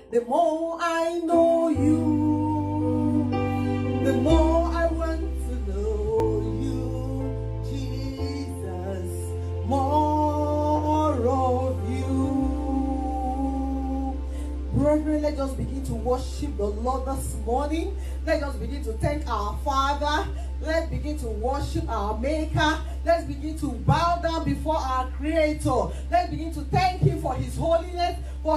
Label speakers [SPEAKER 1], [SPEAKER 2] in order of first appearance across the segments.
[SPEAKER 1] The more I know you, the more I want to know you, Jesus, more of you. Brethren, let's just begin to worship the Lord this morning. Let's just begin to thank our Father. Let's begin to worship our Maker. Let's begin to bow down before our Creator. Let's begin to thank Him for His holiness,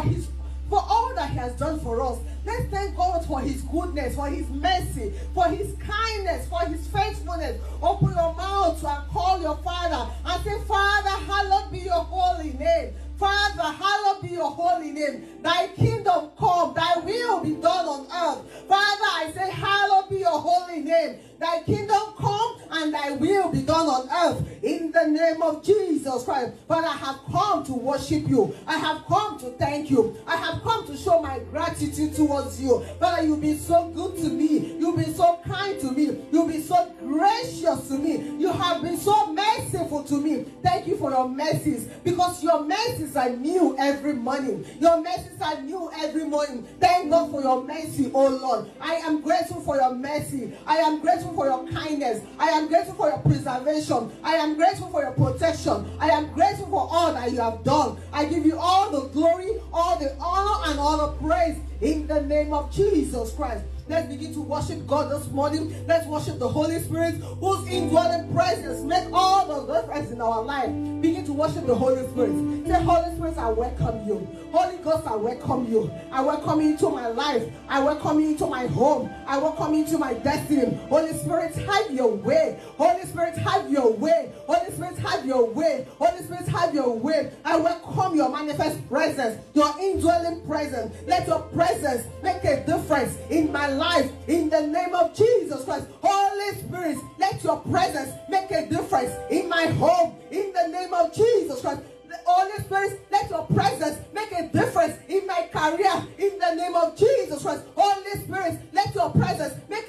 [SPEAKER 1] for all that He has done for us. Let's thank God for His goodness, for His mercy, for His kindness, for His faithfulness. Open your mouth and call your Father and say, Father, hallowed be your holy name. Father, hallowed be your holy name. Thy kingdom come, thy will be done on earth. Father, I say, hallowed be your holy name. Thy kingdom come and thy will be done on earth. In the name of Jesus Christ. Father, I have come to worship you. I have come to thank you. I have come to show my gratitude towards you. Father, you've been so good to me. You've been so kind to me. You've been so gracious to me. You have been so merciful to me. Thank you for your mercies, because your mercies are new every morning. Your mercies are new every morning. Thank God for your mercy, oh Lord. I am grateful for your mercy. I am grateful for your kindness. I am grateful for your preservation. I am grateful for your protection. I am grateful for all that you have done. I give you all the glory, all the honor, and all the praise in the name of Jesus Christ. Let's begin to worship God this morning. Let's worship the Holy Spirit, whose indwelling presence makes all the difference in our life. Begin to worship the Holy Spirit. Say, Holy Spirit, I welcome you. Holy Ghost, I welcome you. I welcome you into my life. I welcome you into my home. I welcome you into my destiny. Holy Spirit, have your way. Holy Spirit, have your way. Holy Spirit, have your way. Holy Spirit, have your way. I welcome your manifest presence, your indwelling presence. Let your presence make a difference in my life, in the name of Jesus Christ. Holy Spirit, let your presence make a difference in my home, in the name of Jesus Christ. Holy Spirit, let your presence make a difference in my career, in the name of Jesus Christ. Holy Spirit, let your presence make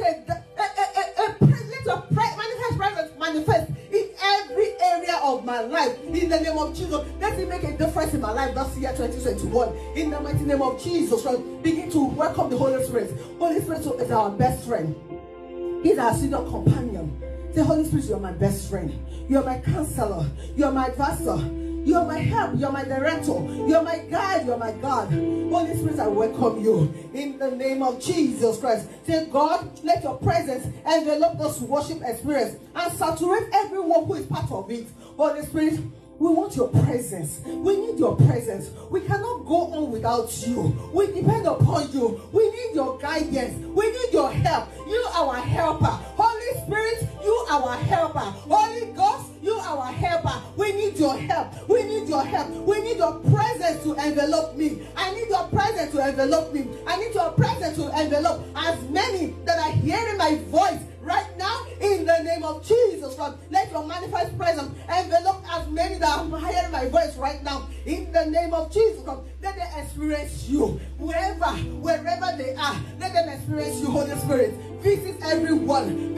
[SPEAKER 1] manifest presence manifest in every area of my life, in the name of Jesus. Let it make a difference in my life this year 2021, in the mighty name of Jesus Christ. Begin to welcome the Holy Spirit. Holy Spirit is our best friend. He's our senior companion. Say, Holy Spirit, you're my best friend. You're my counselor. You're my advisor. You're my help. You're my director. You're my guide. You're my God. Holy Spirit, I welcome you in the name of Jesus Christ. Say, God, let your presence envelop this worship experience and saturate everyone who is part of it. Holy Spirit, we want your presence. We need your presence. We cannot go on without you. We depend upon you. We need your guidance. We need your help. You our helper. Holy Spirit, you our helper. Holy Ghost, you our helper. We need your help. We need your help. We need your presence to envelop me. I need your presence to envelop me. I need your presence to envelop as many that are hearing my voice right now, in the name of Jesus Christ. Let your manifest presence envelop as many that are hearing my voice right now, in the name of Jesus Christ. Let them experience you wherever they are. Let them experience you, Holy Spirit. Visit everyone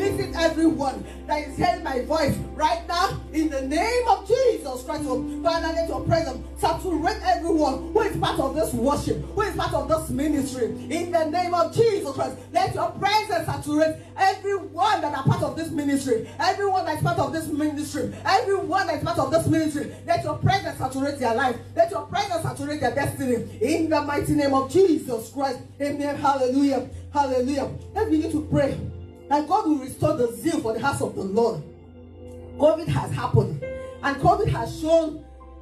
[SPEAKER 1] that is hearing my voice right now, in the name of Jesus Christ. Father, let your presence saturate everyone who is part of this worship, who is part of this ministry, in the name of Jesus Christ. Let your presence saturate everyone that are part of this ministry, everyone that is part of this ministry, everyone that is part of this ministry. Let your presence saturate their life. Let your presence saturate their destiny, in the mighty name of Jesus Christ. Amen. Hallelujah. Hallelujah. Let's begin to pray that God will restore the zeal for the house of the Lord. COVID has happened, and COVID has shown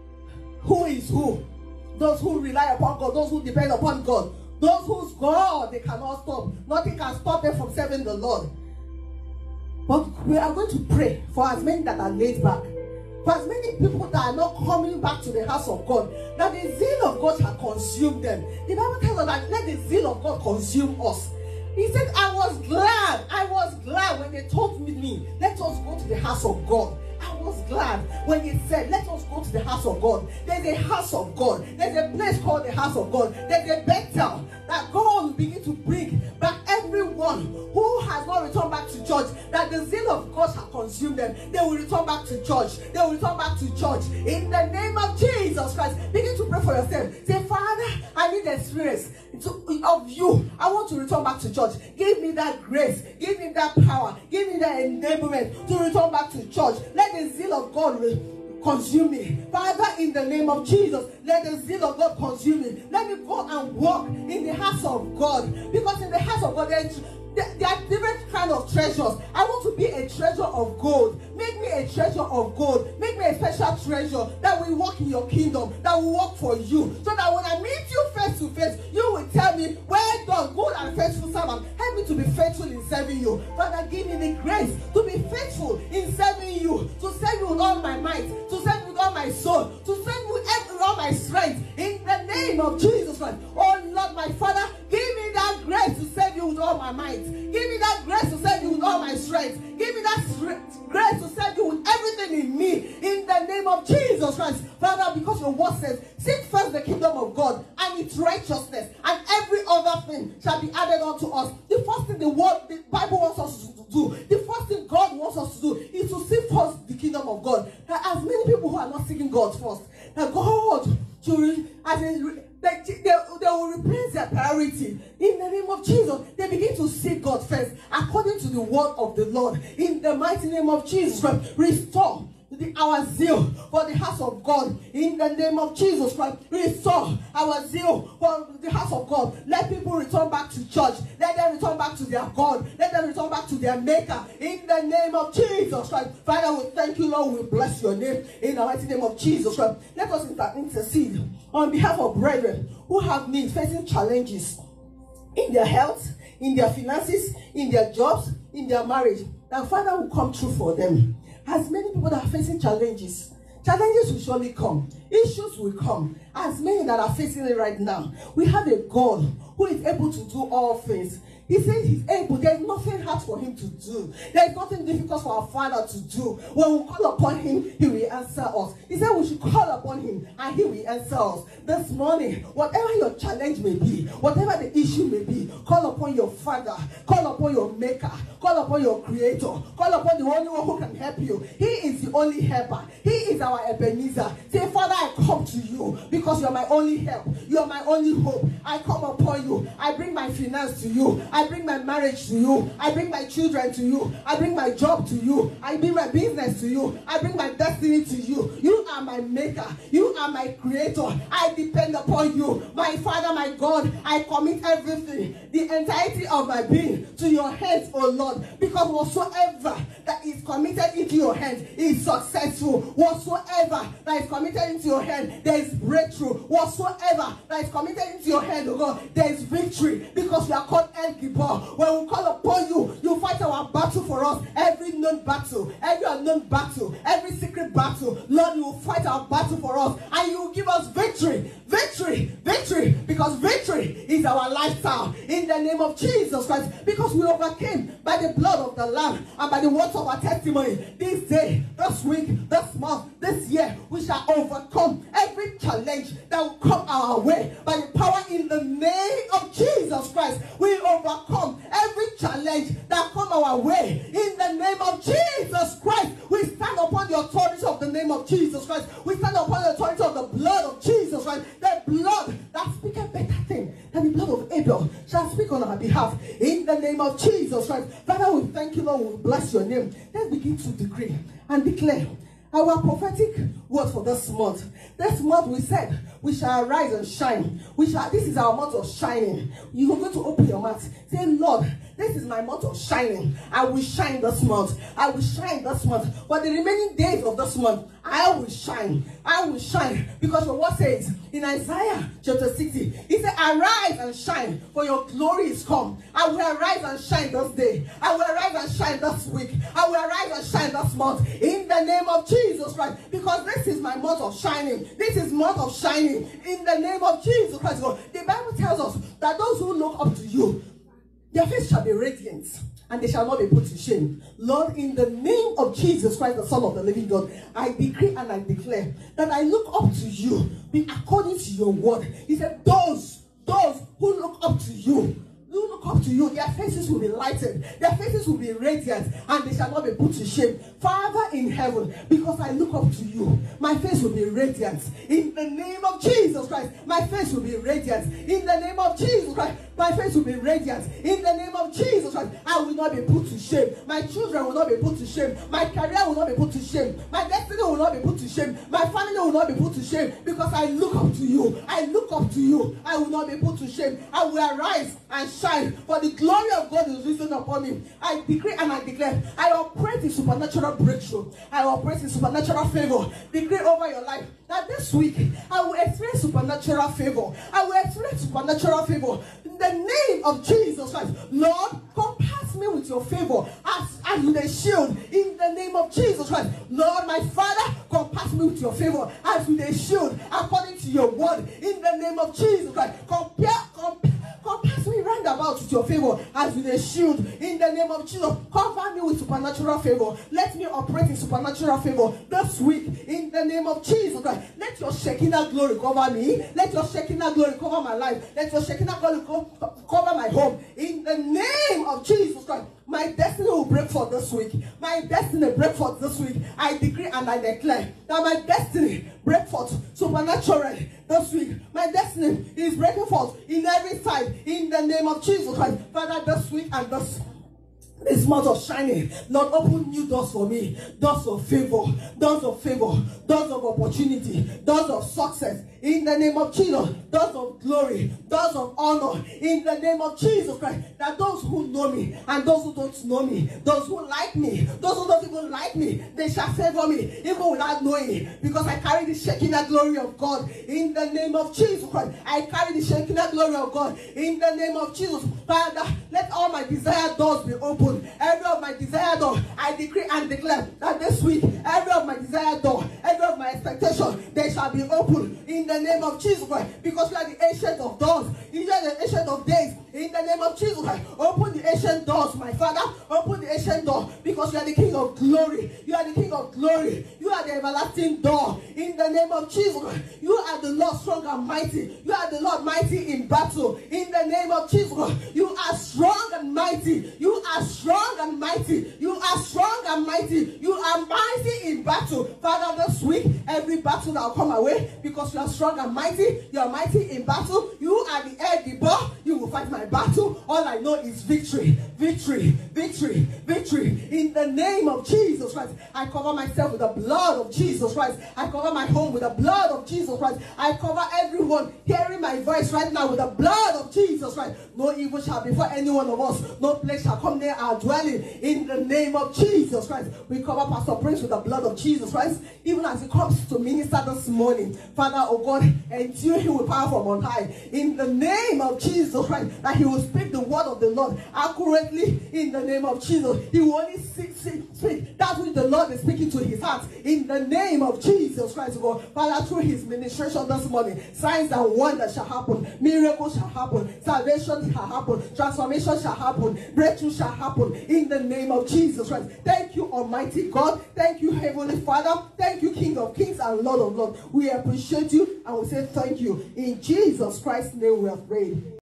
[SPEAKER 1] who is who. Those who rely upon God, those who depend upon God, those whose God they cannot stop. Nothing can stop them from serving the Lord. But we are going to pray for as many that are laid back, for as many people that are not coming back to the house of God, that the zeal of God has consumed them. The Bible tells us that let the zeal of God consume us. He said, I was glad when they told me, let us go to the house of God. I was glad when he said, let us go to the house of God. There's a house of God. There's a place called the house of God. There's a Bethel that God will begin to bring back everyone who has not returned back to church, that the zeal of God has consumed them. They will return back to church. They will return back to church. In the name of Jesus Christ, begin to pray for yourself. Say, Father, I need need experience of you. I want to return back to church. Give me that grace. Give me that power. Give me that enablement to return back to church. Let the zeal of God consume me. Father, in the name of Jesus, let the zeal of God consume me. Let me go and walk in the house of God. Because in the house of God, there are different kind of treasures. I want to be a treasure of gold. Make me a treasure of gold. Make me a special treasure that will walk in your kingdom, that will work for you. So that when I meet you face to face, you will tell me, well done, good and faithful servant. Help me to be faithful in serving you. Father, give me the grace to be faithful in serving you, to serve you with all my might, to serve you with all my soul, to serve you with all my strength. In the name of Jesus Christ. Oh Lord, my Father, give me that grace to serve you with all my might. Give me that grace to serve you with all my strength. Give me that grace to serve you with everything in me. In the name of Jesus Christ. Father, because your word says, seek first the kingdom of God and its righteousness, and every other thing shall be added unto us. The first thing the Bible wants us to do, the first thing God wants us to do, is to seek first the kingdom of God. There are as many people who are not seeking God first. That God should, they will replace their priority. In the name of Jesus, they begin to seek God first, according to the word of the Lord. In the mighty name of Jesus Christ, restore our zeal for the house of God. In the name of Jesus Christ, restore our zeal for the house of God. Let people return back to church. Let them return back to their God. Let them return back to their Maker. In the name of Jesus Christ. Father, we thank you, Lord. We bless your name. In the mighty name of Jesus Christ. Let us intercede on behalf of brethren who have needs, facing challenges in their health, in their finances, in their jobs, in their marriage. That Father will come true for them. As many people that are facing challenges will surely come. Issues will come. As many that are facing it right now, we have a God who is able to do all things. He says he's able. There's nothing hard for him to do. There's nothing difficult for our Father to do. When we call upon him, he will answer us. He said we should call upon him and he will answer us. This morning, whatever your challenge may be, whatever the issue may be, call upon your Father. Call upon your Maker. Call upon your Creator. Call upon the only one who can help you. He is the only helper. He is our Ebenezer. Say, Father, I come to you because you are my only help. You are my only hope. I come upon you. I bring my finance to you. I bring my marriage to you. I bring my children to you. I bring my job to you. I bring my business to you. I bring my destiny to you. You are my Maker. You are my Creator. I depend upon you. My Father, my God, I commit everything, the entirety of my being, to your hands, O Lord. Because whatsoever that is committed into your hands is successful. Whatsoever that is committed into your hand, there is breakthrough. Whatsoever that is committed into your hand, oh God, there is victory. Because we are called El Gibor. When we call upon you, you fight our battle for us. Every known battle, every unknown battle, every secret battle, Lord, you will fight our battle for us. And you will give us victory. Victory, victory, because victory is our lifestyle. In the name of Jesus Christ. Because we overcame by the blood of the Lamb and by the words of our testimony. This day, this week, this month, this year, we shall overcome every challenge that will come our way. By the power in the name of Jesus Christ, we overcome every challenge that come our way. In the name of Jesus Christ, we stand upon the authority of the name of Jesus Christ. We stand upon the authority of the blood of Jesus Christ. The blood that speaketh better thing than the blood of Abel shall speak on our behalf. In the name of Jesus Christ. Father, we thank you, Lord. We bless your name. Let's begin to decree and declare our prophetic word for this month. This month we said we shall arise and shine. This is our month of shining. You are going to open your mouth. Say, Lord, this is my month of shining. I will shine this month. I will shine this month. For the remaining days of this month, I will shine. I will shine. Because your word says in Isaiah chapter 60, he said, arise and shine, for your glory is come. I will arise and shine this day. I will arise and shine this week. I will arise and shine this month. In the name of Jesus Christ. Because this is my month of shining. This is month of shining. In the name of Jesus Christ. The Bible tells us that those who look up to you, their face shall be radiant, and they shall not be put to shame. Lord, in the name of Jesus Christ, the Son of the living God, I decree and I declare that I look up to you according to your word. He said, those who look up to you, their faces will be lightened, their faces will be radiant, and they shall not be put to shame. Father in heaven, because I look up to you, my face will be radiant. In the name of Jesus Christ, my face will be radiant. In the name of Jesus Christ, my face will be radiant. In the name of Jesus Christ, I will not be put to shame. My children will not be put to shame. My career will not be put to shame. My destiny will not be put to shame. My family will not be put to shame, because I look up to you. I look up to you. I will not be put to shame. I will arise and shine, for the glory of God is risen upon me. I decree and I declare, I operate in supernatural breakthrough. I operate in supernatural favor. Decree over your life that this week I will experience supernatural favor. I will experience supernatural favor. In the name of Jesus Christ, Lord, compass me with your favor as with a shield. In the name of Jesus Christ, Lord, my Father, compass me with your favor as with a shield, according to your word. In the name of Jesus Christ, compass me round about with your favor as with a shield. In the name of Jesus, cover me with supernatural favor. Let me operate in supernatural favor this week. In the name of Jesus Christ, let your Shekinah glory cover me. Let your Shekinah glory cover my life. Let your Shekinah glory cover my home. In the name of Jesus Christ, my destiny will break forth this week. My destiny break forth this week. I decree and I declare that my destiny break forth supernaturally this week. My destiny is breaking forth in every side. In the name of Jesus Christ, Father, this week and this month of shining, Lord, open new doors for me. Doors of favor, doors of favor, doors of opportunity, doors of success. In the name of Jesus, doors of glory, doors of honor. In the name of Jesus Christ, that those who know me and those who don't know me, those who like me, those who don't even like me, they shall favor me, even without knowing it, because I carry the Shekinah glory of God. In the name of Jesus Christ, I carry the Shekinah glory of God. In the name of Jesus, Father, let all my desired doors be open. Every of my desired door, I decree and declare that this week, every of my desired door, every of my expectation, they shall be open. In the name of Jesus Christ, because you are the ancient of doors, you are the ancient of days. In the name of Jesus Christ, open the ancient doors, my Father. Open the ancient door, because you are the King of glory. You are the King of glory. You are the everlasting door. In the name of Jesus Christ, you are the Lord strong and mighty. You are the Lord mighty in battle. In the name of Jesus Christ, you are strong and mighty. You are strong and mighty. You are strong and mighty. You are mighty in battle. Father, this week, every battle that will come away, because you are strong and mighty. You are mighty in battle. You are the head, the bar. You will fight my battle. All I know is victory, victory, victory, victory. In the name of Jesus Christ, I cover myself with the blood of Jesus Christ. I cover my home with the blood of Jesus Christ. I cover everyone hearing my voice right now with the blood of Jesus Christ. No evil shall befall any one of us. No plague shall come near our dwelling. In the name of Jesus Christ, we cover Pastor Prince with the blood of Jesus Christ, even as he comes to minister this morning. Father, oh God, endure him with power from on high. In the name of Jesus Christ, that he will speak the word of the Lord accurately. In the name of Jesus, he will only speak that which the Lord is speaking to his heart. In the name of Jesus Christ, oh God, Father, through his ministration this morning, signs and wonders shall happen, miracles shall happen, salvation shall happen, transformation shall happen, breakthrough shall happen. In the name of Jesus Christ. Thank you, Almighty God. Thank you, Heavenly Father. Thank you, King of Kings and Lord of Lords. We appreciate you and we say thank you. In Jesus Christ's name we have prayed.